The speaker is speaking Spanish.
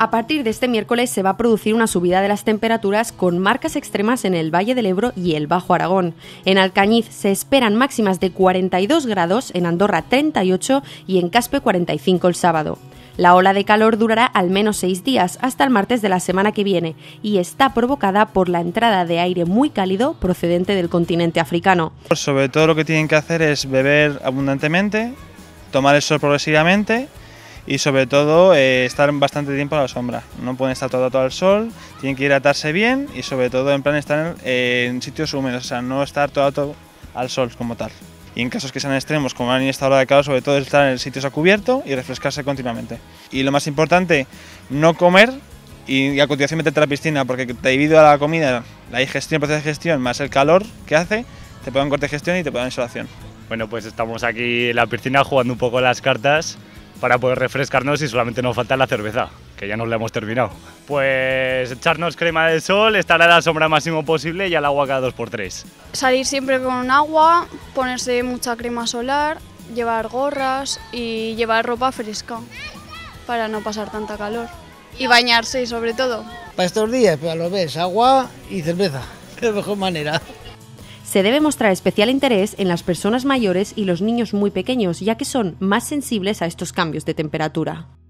A partir de este miércoles se va a producir una subida de las temperaturas con marcas extremas en el Valle del Ebro y el Bajo Aragón. En Alcañiz se esperan máximas de 42 grados, en Andorra 38 y en Caspe 45 el sábado. La ola de calor durará al menos 6 días, hasta el martes de la semana que viene, y está provocada por la entrada de aire muy cálido procedente del continente africano. Sobre todo lo que tienen que hacer es beber abundantemente, tomar el sol progresivamente y sobre todo estar bastante tiempo a la sombra. No pueden estar todo al sol, tienen que hidratarse bien y sobre todo en plan estar en sitios húmedos, o sea, no estar todo al sol como tal. Y en casos que sean extremos, como en esta hora de calor, sobre todo estar en sitios a cubierto y refrescarse continuamente. Y lo más importante, no comer y a continuación meterte a la piscina, porque debido a la comida, la digestión, el proceso de digestión, más el calor que hace, te puede dar un corte de digestión y te puede dar insolación. Bueno, pues estamos aquí en la piscina jugando un poco las cartas para poder refrescarnos y solamente nos falta la cerveza, que ya nos la hemos terminado. Pues echarnos crema de sol, estar a la sombra máximo posible y al agua cada 2x3. Salir siempre con agua, ponerse mucha crema solar, llevar gorras y llevar ropa fresca para no pasar tanta calor. Y bañarse sobre todo. Para estos días, pues lo ves, agua y cerveza, de la mejor manera. Se debe mostrar especial interés en las personas mayores y los niños muy pequeños, ya que son más sensibles a estos cambios de temperatura.